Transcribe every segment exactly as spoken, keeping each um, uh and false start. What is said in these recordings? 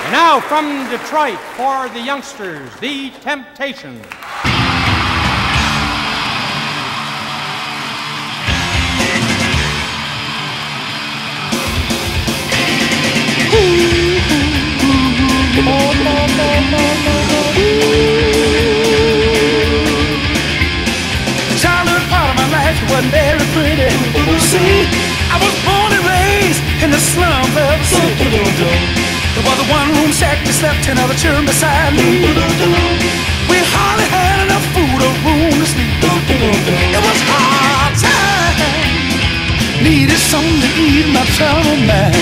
And now from Detroit for the youngsters, the Temptations. Childhood part of my life wasn't very pretty. See, I was born and raised in the slums of the city. There was a one-room shack that slept ten other children beside me. We hardly had enough food or room to sleep. It was hard time. Needed something to eat, my trouble man.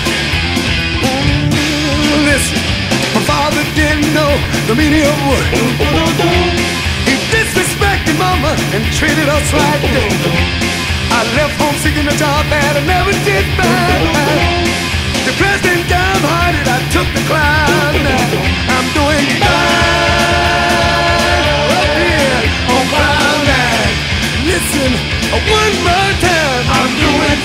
Listen, my father didn't know the meaning of work. He disrespected mama and treated us like dirt. I left home seeking a job that I never did find. Depressed and downhearted, I took the climb. Now I'm doing fine up here on Cloud Nine. Listen, one more time. I'm doing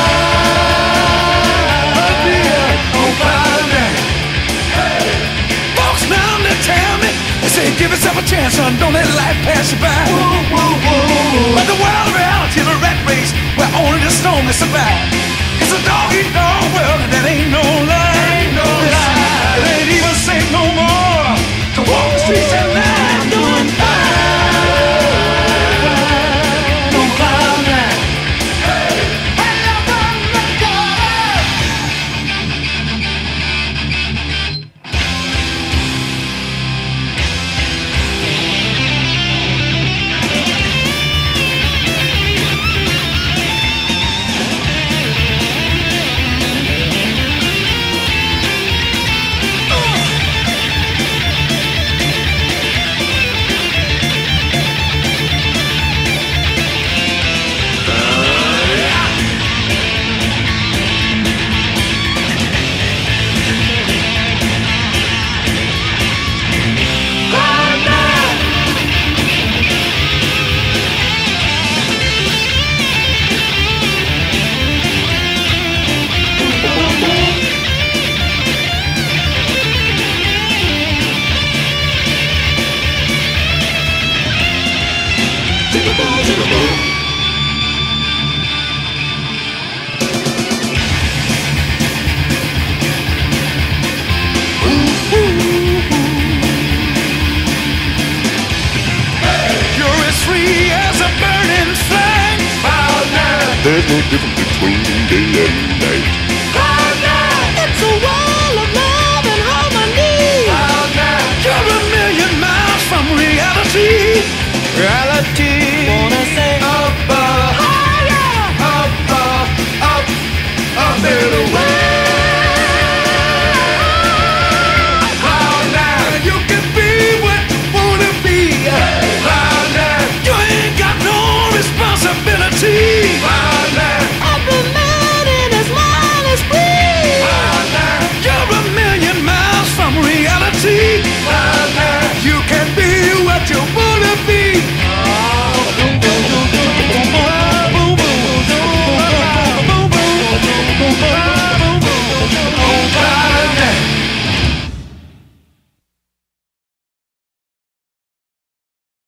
fine up here on Cloud Nine. Hey. Folks now they tell me, they say give yourself a chance, son, don't let life pass you by. Whoa, whoa, whoa. But the wild reality of the rat race, where only the strongest survive. It's a dog-eat-dog world, and that ain't no lie, ain't no lie. It ain't even safe no more to walk the streets at night. I'm doing fine on Cloud Nine. Hey, hey, I'm on the There's no difference between day and night.